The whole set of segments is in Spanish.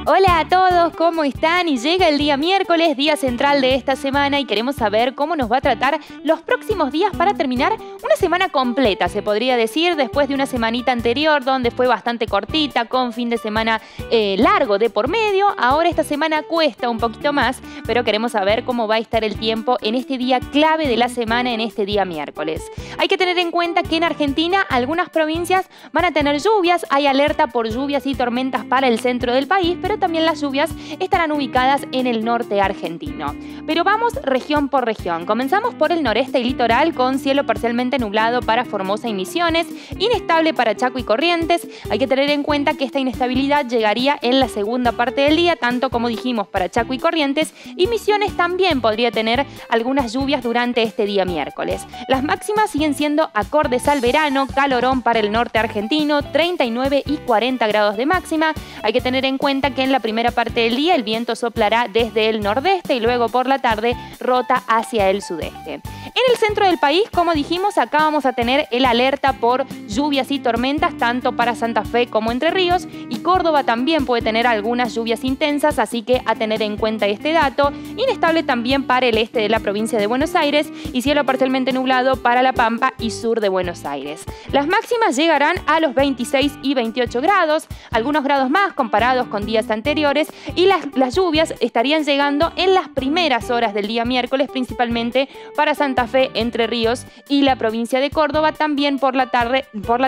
Hola a todos, ¿cómo están? Y llega el día miércoles, día central de esta semana, y queremos saber cómo nos va a tratar los próximos días para terminar una semana completa, se podría decir, después de una semanita anterior donde fue bastante cortita, con fin de semana largo de por medio. Ahora esta semana cuesta un poquito más, pero queremos saber cómo va a estar el tiempo en este día clave de la semana, en este día miércoles. Hay que tener en cuenta que en Argentina algunas provincias van a tener lluvias, hay alerta por lluvias y tormentas para el centro del país, pero también las lluvias estarán ubicadas en el norte argentino. Pero vamos región por región. Comenzamos por el noreste y litoral, con cielo parcialmente nublado para Formosa y Misiones, inestable para Chaco y Corrientes. Hay que tener en cuenta que esta inestabilidad llegaría en la segunda parte del día, tanto como dijimos para Chaco y Corrientes, y Misiones también podría tener algunas lluvias durante este día miércoles. Las máximas siguen siendo acordes al verano, calorón para el norte argentino, 39 y 40 grados de máxima. Hay que tener en cuenta que en la primera parte del día el viento soplará desde el nordeste y luego por la tarde rota hacia el sudeste. En el centro del país, como dijimos, acá vamos a tener el alerta por lluvias y tormentas tanto para Santa Fe como Entre Ríos, y Córdoba también puede tener algunas lluvias intensas, así que a tener en cuenta este dato. Inestable también para el este de la provincia de Buenos Aires y cielo parcialmente nublado para La Pampa y sur de Buenos Aires. Las máximas llegarán a los 26 y 28 grados, algunos grados más comparados con días anteriores, y las lluvias estarían llegando en las primeras horas del día miércoles, principalmente para Santa Fe, Entre Ríos y la provincia de Córdoba. También por la tarde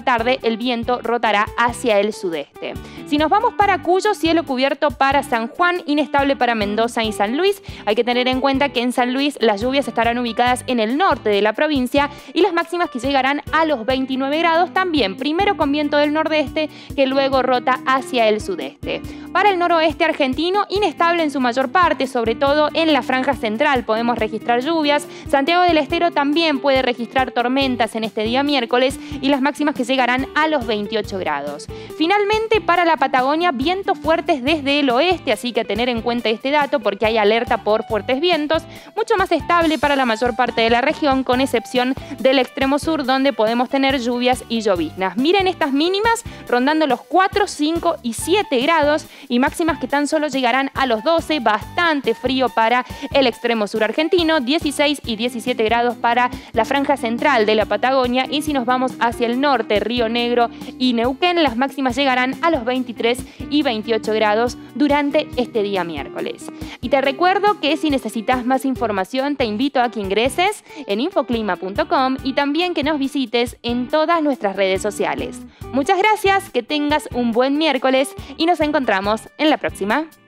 el viento rotará hacia el sudeste. Si nos vamos para Cuyo, cielo cubierto para San Juan, inestable para Mendoza y San Luis. Hay que tener en cuenta que en San Luis las lluvias estarán ubicadas en el norte de la provincia y las máximas que llegarán a los 29 grados, también primero con viento del nordeste que luego rota hacia el sudeste. Para el noroeste argentino, inestable en su mayor parte, sobre todo en la franja central podemos registrar lluvias. Santiago del Estero también puede registrar tormentas en este día miércoles y las máximas que llegarán a los 28 grados. Finalmente, para la Patagonia, vientos fuertes desde el oeste, así que a tener en cuenta este dato porque hay alerta por fuertes vientos, mucho más estable para la mayor parte de la región, con excepción del extremo sur donde podemos tener lluvias y lloviznas. Miren estas mínimas rondando los 4, 5 y 7 grados y máximas que tan solo llegarán a los 12, bastante frío para el extremo sur argentino, 16 y 17 grados para la franja central de la Patagonia, y si nos vamos hacia el norte, Río Negro y Neuquén, las máximas llegarán a los 23 y 28 grados durante este día miércoles. Y te recuerdo que si necesitas más información te invito a que ingreses en infoclima.com y también que nos visites en todas nuestras redes sociales. Muchas gracias, que tengas un buen miércoles y nos encontramos en la próxima.